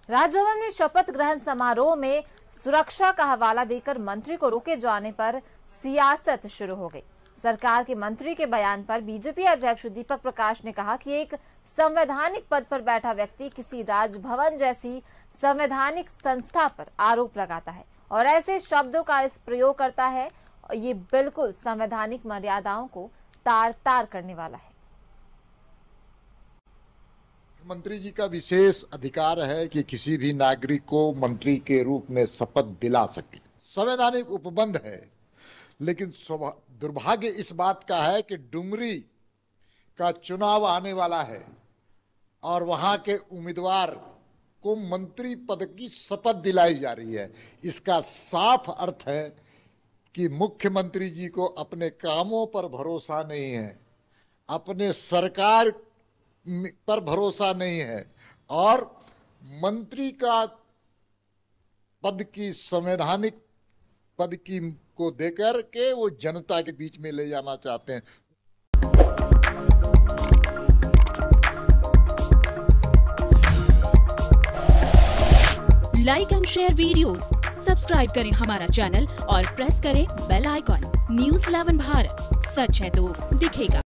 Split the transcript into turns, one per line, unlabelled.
राजभवन में शपथ ग्रहण समारोह में सुरक्षा का हवाला देकर मंत्री को रोके जाने पर सियासत शुरू हो गई। सरकार के मंत्री के बयान पर बीजेपी अध्यक्ष दीपक प्रकाश ने कहा कि एक संवैधानिक पद पर बैठा व्यक्ति किसी राजभवन जैसी संवैधानिक संस्था पर आरोप लगाता है और ऐसे शब्दों का इस प्रयोग करता है, ये बिल्कुल संवैधानिक मर्यादाओं को तार तार करने वाला है।
मंत्री जी का विशेष अधिकार है कि किसी भी नागरिक को मंत्री के रूप में शपथ दिला सके, संवैधानिक उपबंध है। लेकिन दुर्भाग्य इस बात का है कि डुमरी का चुनाव आने वाला है और वहां के उम्मीदवार को मंत्री पद की शपथ दिलाई जा रही है। इसका साफ अर्थ है कि मुख्यमंत्री जी को अपने कामों पर भरोसा नहीं है, अपने सरकार पर भरोसा नहीं है और मंत्री का पद की संवैधानिक पद की को देकर के वो जनता के बीच में ले जाना चाहते हैं।
Like and share videos, subscribe करें हमारा चैनल और प्रेस करें बेल आइकॉन। News 11 भारत, सच है तो दिखेगा।